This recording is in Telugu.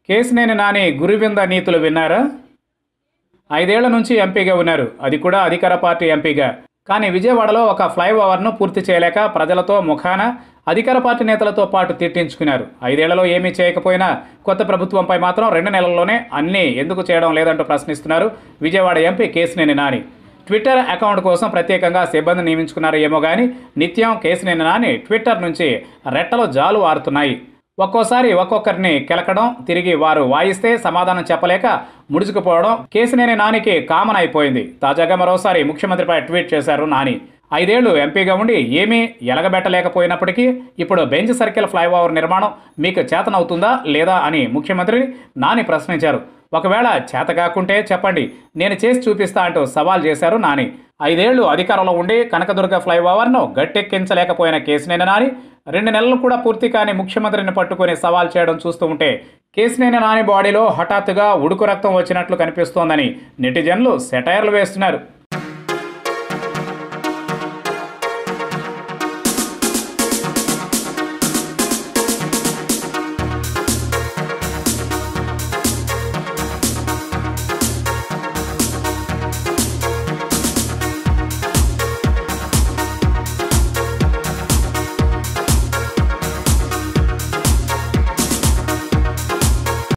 కేశినేని నాని గురువింద నీతులు విన్నారా? 5 ఏళ్ల నుంచి ఎంపీగా ఉన్నారు, అది కూడా అధికార పార్టీ ఎంపీగా. కానీ విజయవాడలో ఒక ఫ్లైఓవర్ను పూర్తి చేయలేక ప్రజలతో ముఖాన అధికార పార్టీ నేతలతో పాటు తిట్టించుకున్నారు. 5 ఏళ్లలో ఏమీ చేయకపోయినా కొత్త ప్రభుత్వంపై మాత్రం 2 నెలల్లోనే అన్నీ ఎందుకు చేయడం లేదంటూ ప్రశ్నిస్తున్నారు Vijayawada MP Kesineni Nani. Twitter account కోసం ప్రత్యేకంగా సిబ్బంది నియమించుకున్నారు ఏమో కానీ నిత్యం కేశినేని నాని ట్విట్టర్ నుంచి రెట్టలు జాలు వారుతున్నాయి. ఒక్కోసారి ఒక్కొక్కరిని కెలకడం, తిరిగి వారు వాయిస్తే సమాధానం చెప్పలేక ముడుచుకుపోవడం కేశినేని నానికి కామన్ అయిపోయింది. తాజాగా మరోసారి ముఖ్యమంత్రిపై ట్వీట్ చేశారు నాని. 5 ఏళ్లు ఎంపీగా ఉండి ఏమీ ఎలగబెట్టలేకపోయినప్పటికీ ఇప్పుడు బెంచ్ సర్కిల్ ఫ్లైఓవర్ నిర్మాణం మీకు చేతనవుతుందా లేదా అని ముఖ్యమంత్రి నాని ప్రశ్నించారు. ఒకవేళ చేత కాకుంటే చెప్పండి, నేను చేసి చూపిస్తా అంటూ సవాల్ చేశారు నాని. 5 ఏళ్లు అధికారంలో ఉండి కనకదుర్గ ఫ్లైఓవర్ను గట్టెక్కించలేకపోయిన కేశినేని నాని 2 నెలలు కూడా పూర్తి కాని ముఖ్యమంత్రిని పట్టుకొని సవాల్ చేయడం చూస్తూ ఉంటే కేశినేని నాని బాడీలో హఠాత్తుగా ఉడుకు రక్తం వచ్చినట్లు కనిపిస్తోందని నెటిజన్లు సెటైర్లు వేస్తున్నారు.